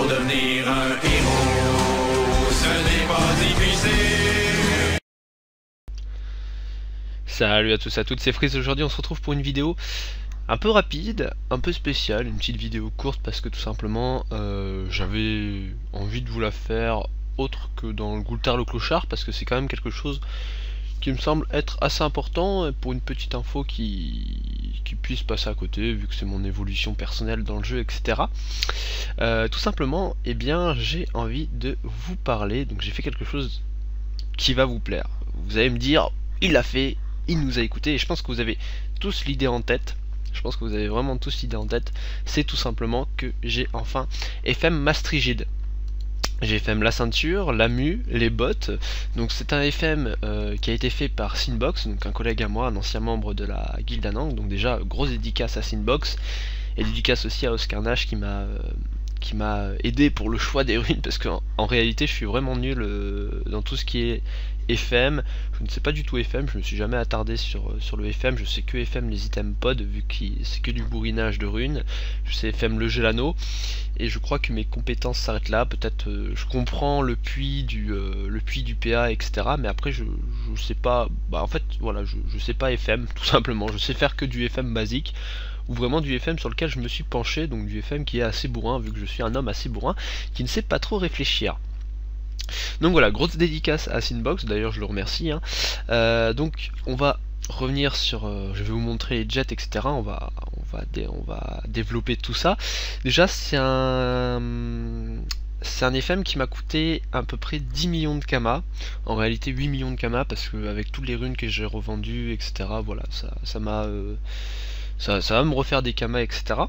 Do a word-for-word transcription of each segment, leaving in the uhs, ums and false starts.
pour devenir un héros, ce n'est pas difficile. Salut à tous et à toutes, c'est Freeze. Aujourd'hui on se retrouve pour une vidéo un peu rapide, un peu spéciale, une petite vidéo courte parce que tout simplement euh, j'avais envie de vous la faire autre que dans le Goultard le clochard, parce que c'est quand même quelque chose qui me semble être assez important pour une petite info qui, qui puisse passer à côté vu que c'est mon évolution personnelle dans le jeu, etc. Euh, tout simplement, eh bien j'ai envie de vous parler, donc j'ai fait quelque chose qui va vous plaire. Vous allez me dire, il l'a fait, il nous a écouté, et je pense que vous avez tous l'idée en tête. Je pense que vous avez vraiment tous l'idée en tête. C'est tout simplement que j'ai enfin F M ma Strigide. J'ai F M la ceinture, la mue, les bottes. Donc c'est un F M euh, qui a été fait par Sinbox, donc un collègue à moi, un ancien membre de la guilde Anang. Donc déjà, grosse dédicace à Sinbox. Et dédicace aussi à Oscar Nash qui m'a euh, qui m'a aidé pour le choix des runes, parce qu'en en réalité je suis vraiment nul euh, dans tout ce qui est F M. Je ne sais pas du tout F M, je me suis jamais attardé sur, sur le F M. Je sais que F M les items pod, vu que c'est que du bourrinage de runes. Je sais F M le gelano, et je crois que mes compétences s'arrêtent là. Peut-être euh, je comprends le puits du euh, le puits du P A, etc. Mais après je, je sais pas, bah en fait voilà, je, je sais pas F M tout simplement. Je sais faire que du F M basique, ou vraiment du F M sur lequel je me suis penché, donc du F M qui est assez bourrin, vu que je suis un homme assez bourrin qui ne sait pas trop réfléchir. Donc voilà, grosse dédicace à Sinbox, d'ailleurs je le remercie. Hein. Euh, donc on va revenir sur, euh, je vais vous montrer les jets, et cetera. On va, on va, dé, on va développer tout ça. Déjà c'est un, c'est un F M qui m'a coûté à peu près dix millions de Kama. En réalité huit millions de Kama, parce que avec toutes les runes que j'ai revendues, et cetera. Voilà, ça, ça m'a, euh, ça, ça va me refaire des Kama, et cetera.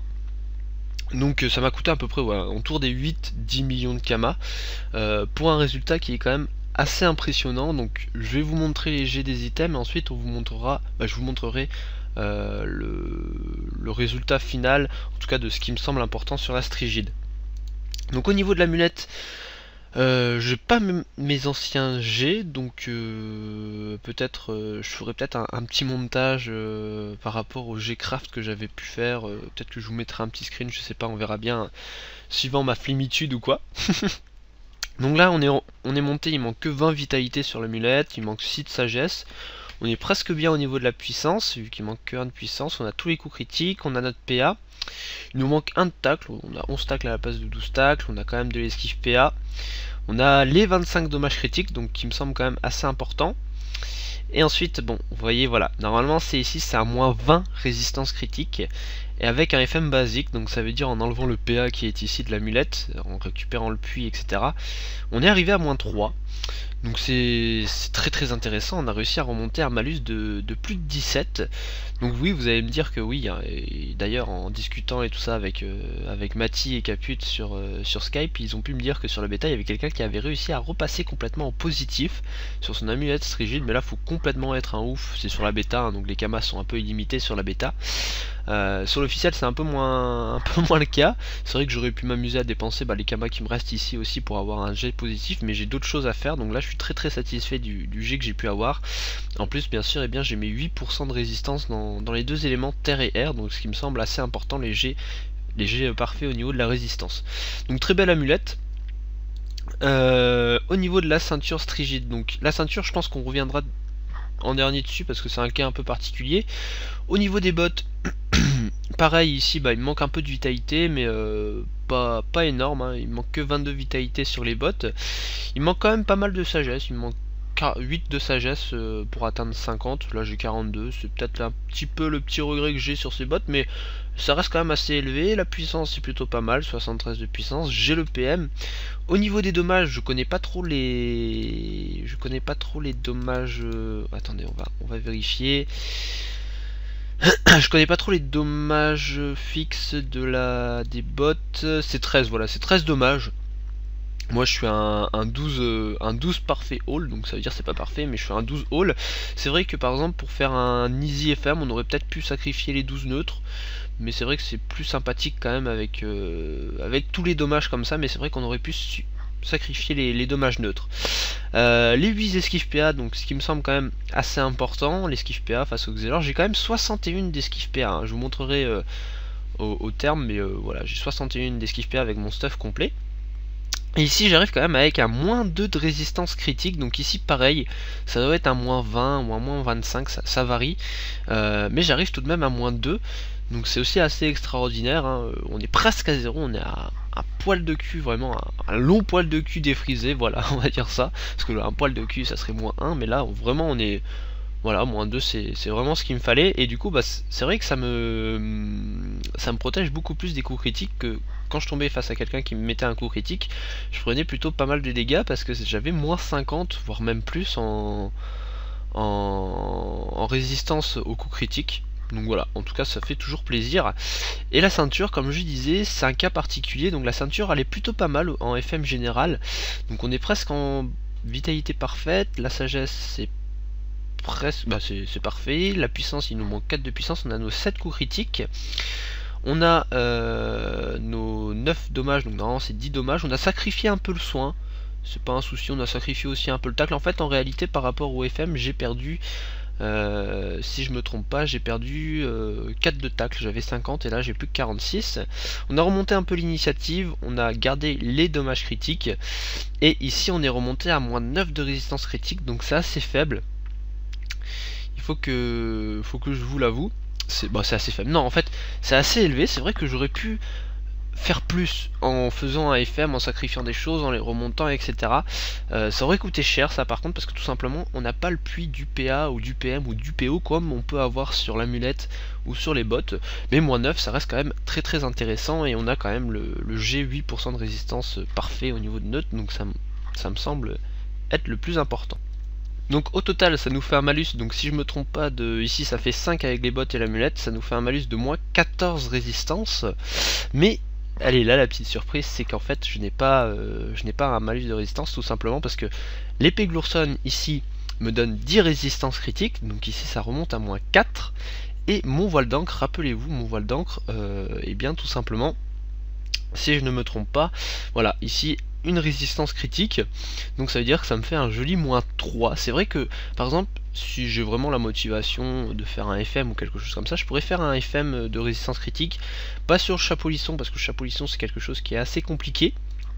Donc ça m'a coûté à peu près ouais, autour des huit à dix millions de Kama, euh, pour un résultat qui est quand même assez impressionnant. Donc je vais vous montrer les jets des items, et ensuite on vous montrera, bah, je vous montrerai euh, le, le résultat final, en tout cas de ce qui me semble important sur la Strigide. Donc au niveau de l'amulette, Euh, j'ai pas mes anciens G, donc euh, peut-être euh, je ferai peut-être un, un petit montage euh, par rapport au G-Craft que j'avais pu faire. Euh, peut-être que je vous mettrai un petit screen, je sais pas, on verra bien, suivant ma flémitude ou quoi. Donc là on est, en, on est monté, il manque que vingt vitalité sur l'amulette, il manque six de sagesse. On est presque bien au niveau de la puissance, vu qu'il manque que un de puissance. On a tous les coups critiques, on a notre P A. Il nous manque un de tacle, on a onze tacles à la place de douze tacles, on a quand même de l'esquive P A. On a les vingt-cinq dommages critiques, donc qui me semble quand même assez important. Et ensuite, bon, vous voyez, voilà, normalement c'est ici, c'est à moins vingt résistance critique. Et avec un F M basique, donc ça veut dire en enlevant le P A qui est ici de l'amulette, en récupérant le puits, et cetera. On est arrivé à moins trois. Donc c'est très très intéressant, on a réussi à remonter un malus de, de plus de dix-sept. Donc oui, vous allez me dire que oui, hein, d'ailleurs en discutant et tout ça avec, euh, avec Mati et Caput sur, euh, sur Skype, ils ont pu me dire que sur la bêta, il y avait quelqu'un qui avait réussi à repasser complètement en positif sur son amulette Strigide, mais là faut complètement être un ouf, c'est sur la bêta, hein, donc les kamas sont un peu illimités sur la bêta. Euh, sur l'officiel c'est un peu moins un peu moins le cas. C'est vrai que j'aurais pu m'amuser à dépenser bah, les kamas qui me restent ici aussi pour avoir un jet positif, mais j'ai d'autres choses à faire, donc là je suis très très satisfait du, du jet que j'ai pu avoir. En plus bien sûr, eh bien j'ai mes huit pour cent de résistance dans, dans les deux éléments terre et air, donc ce qui me semble assez important, les jets, les jets parfaits au niveau de la résistance. Donc très belle amulette. Euh, au niveau de la ceinture Strigide, donc la ceinture je pense qu'on reviendra en dernier dessus parce que c'est un cas un peu particulier. Au niveau des bottes, pareil ici, bah, il me manque un peu de vitalité, mais euh, pas, pas énorme, hein. Il me manque que vingt-deux vitalité sur les bottes. Il me manque quand même pas mal de sagesse, il me manque huit de sagesse euh, pour atteindre cinquante, là j'ai quarante-deux, c'est peut-être un petit peu le petit regret que j'ai sur ces bottes, mais ça reste quand même assez élevé. La puissance c'est plutôt pas mal, soixante-treize de puissance, j'ai le P M. Au niveau des dommages, je connais pas trop les... Je connais pas trop les dommages... Euh... Attendez, on va, on va vérifier. Je connais pas trop les dommages fixes de la des bottes. C'est treize, voilà, c'est treize dommages. Moi je suis un, un douze euh, un douze parfait haul, donc ça veut dire c'est pas parfait, mais je suis un douze haul. C'est vrai que par exemple pour faire un easy F M on aurait peut-être pu sacrifier les douze neutres, mais c'est vrai que c'est plus sympathique quand même avec, euh, avec tous les dommages comme ça, mais c'est vrai qu'on aurait pu sacrifier les, les dommages neutres. Euh, les huit esquives P A, donc ce qui me semble quand même assez important, l'esquive P A face au Xelor, j'ai quand même soixante et un d'esquive P A, hein. Je vous montrerai euh, au, au terme, mais euh, voilà, j'ai soixante et un d'esquive P A avec mon stuff complet. Et ici j'arrive quand même avec un moins deux de résistance critique, donc ici pareil, ça doit être un moins vingt ou un moins vingt-cinq, ça, ça varie, euh, mais j'arrive tout de même à moins deux, donc c'est aussi assez extraordinaire, hein. On est presque à zéro, on est à un poil de cul, vraiment un, un long poil de cul défrisé, voilà, on va dire ça, parce que là, un poil de cul ça serait moins un, mais là vraiment on est... Voilà, moins deux c'est vraiment ce qu'il me fallait, et du coup bah, c'est vrai que ça me ça me protège beaucoup plus des coups critiques que quand je tombais face à quelqu'un qui me mettait un coup critique, je prenais plutôt pas mal de dégâts parce que j'avais moins cinquante, voire même plus en, en, en résistance aux coups critiques. Donc voilà, en tout cas ça fait toujours plaisir. Et la ceinture, comme je disais, c'est un cas particulier, donc la ceinture elle est plutôt pas mal en F M général, donc on est presque en vitalité parfaite, la sagesse c'est presque, bah c'est parfait, la puissance il nous manque quatre de puissance, on a nos sept coups critiques, on a euh, nos neuf dommages, donc normalement c'est dix dommages, on a sacrifié un peu le soin, c'est pas un souci, on a sacrifié aussi un peu le tacle, en fait en réalité par rapport au F M j'ai perdu, euh, si je me trompe pas, j'ai perdu euh, quatre de tacle, j'avais cinquante et là j'ai plus que quarante-six, on a remonté un peu l'initiative, on a gardé les dommages critiques, et ici on est remonté à moins neuf de résistance critique, donc c'est assez faible. Il faut que, faut que je vous l'avoue, c'est bah, assez faible. Non, en fait, c'est assez élevé. C'est vrai que j'aurais pu faire plus en faisant un F M, en sacrifiant des choses, en les remontant, et cetera. Euh, ça aurait coûté cher, ça, par contre, parce que tout simplement, on n'a pas le puits du P A ou du P M ou du P O comme on peut avoir sur l'amulette ou sur les bottes. Mais moins neuf, ça reste quand même très très intéressant et on a quand même le, le G huit pour cent de résistance parfait au niveau de neutre, donc ça, ça me semble être le plus important. Donc au total ça nous fait un malus, donc si je me trompe pas, de ici ça fait cinq avec les bottes et l'amulette, ça nous fait un malus de moins quatorze résistance. Mais allez, là la petite surprise c'est qu'en fait je n'ai pas euh, je n'ai pas un malus de résistance, tout simplement parce que l'épée Glourson ici me donne dix résistances critiques, donc ici ça remonte à moins quatre. Et mon voile d'encre, rappelez-vous, mon voile d'encre, euh, et bien tout simplement, si je ne me trompe pas, voilà, ici une résistance critique, donc ça veut dire que ça me fait un joli moins trois. C'est vrai que par exemple si j'ai vraiment la motivation de faire un F M ou quelque chose comme ça, je pourrais faire un F M de résistance critique, pas sur le chapeau-lisson parce que le chapeau-lisson c'est quelque chose qui est assez compliqué,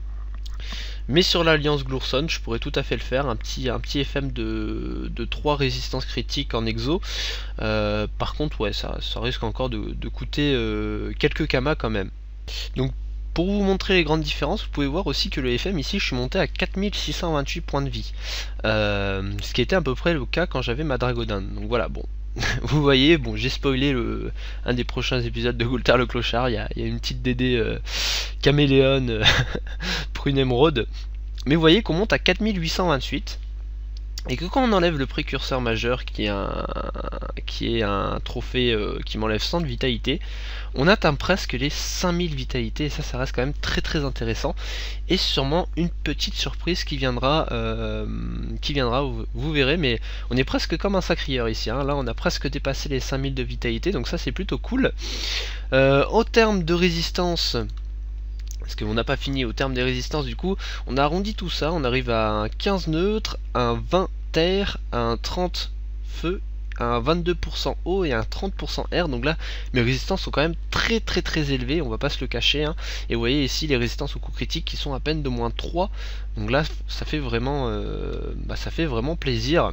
mais sur l'alliance Glourson je pourrais tout à fait le faire, un petit, un petit F M de, de trois résistances critiques en exo. Euh, par contre ouais, ça, ça risque encore de, de coûter euh, quelques kamas quand même. Donc pour vous montrer les grandes différences, vous pouvez voir aussi que le F M ici, je suis monté à quatre mille six cent vingt-huit points de vie. Euh, ce qui était à peu près le cas quand j'avais ma Dragodine. Donc voilà, bon. Vous voyez, bon, j'ai spoilé le, un des prochains épisodes de Goultar le Clochard. Il y a, il y a une petite D D euh, caméléon euh, pour une émeraude. Mais vous voyez qu'on monte à quatre mille huit cent vingt-huit. Et que quand on enlève le précurseur majeur qui est un, qui est un trophée euh, qui m'enlève cent de vitalité, on atteint presque les cinq mille vitalités et ça ça reste quand même très très intéressant. Et sûrement une petite surprise qui viendra, euh, qui viendra vous, vous verrez, mais on est presque comme un sacrieur ici, hein. Là on a presque dépassé les cinq mille de vitalité, donc ça c'est plutôt cool. Euh, au terme de résistance, parce qu'on n'a pas fini, au terme des résistances du coup, on a arrondi tout ça, on arrive à un quinze neutre, un vingt terre, un trente feu, un vingt-deux pour cent eau et un trente pour cent air. Donc là mes résistances sont quand même très très très élevées, on va pas se le cacher, hein. Et vous voyez ici les résistances aux coups critiques qui sont à peine de moins trois, donc là ça fait vraiment euh, bah, ça fait vraiment plaisir.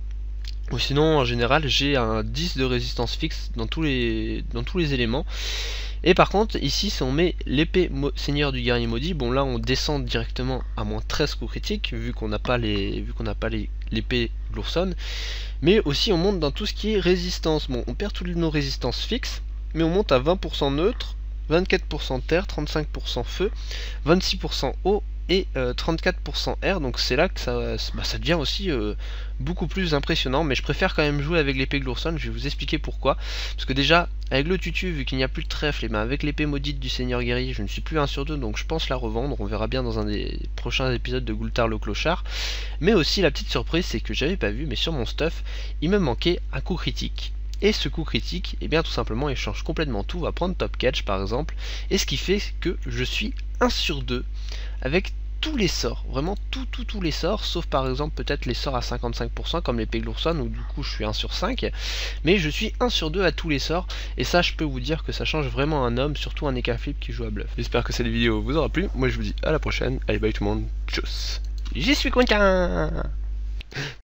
Ou sinon en général j'ai un dix de résistance fixe dans tous les dans tous les éléments. Et par contre ici si on met l'épée Seigneur du guerrier maudit, bon là on descend directement à moins treize coups critiques vu qu'on n'a pas les vu qu'on n'a pas les l'épée Glourson, mais aussi on monte dans tout ce qui est résistance. Bon, on perd toutes nos résistances fixes, mais on monte à vingt pour cent neutre, vingt-quatre pour cent terre, trente-cinq pour cent feu, vingt-six pour cent eau et euh, trente-quatre pour cent air. Donc c'est là que ça, bah, ça devient aussi euh, beaucoup plus impressionnant, mais je préfère quand même jouer avec l'épée Glourson. Je vais vous expliquer pourquoi. Parce que déjà avec le tutu, vu qu'il n'y a plus de trèfle, et ben avec l'épée maudite du Seigneur guerrier je ne suis plus un sur deux, donc je pense la revendre. On verra bien dans un des prochains épisodes de Goultar le Clochard. Mais aussi la petite surprise c'est que j'avais pas vu, mais sur mon stuff il me manquait un coup critique. Et ce coup critique, et eh bien tout simplement il change complètement tout. On va prendre Top Catch par exemple, et ce qui fait que je suis un sur deux avec tous les sorts, vraiment tout, tout, tous les sorts, sauf par exemple peut-être les sorts à cinquante-cinq pour cent comme les Peglourson où du coup je suis un sur cinq, mais je suis un sur deux à tous les sorts, et ça je peux vous dire que ça change vraiment un homme, surtout un Ekaflip qui joue à bluff. J'espère que cette vidéo vous aura plu, moi je vous dis à la prochaine, allez bye tout le monde, tchuss. J'y suis content.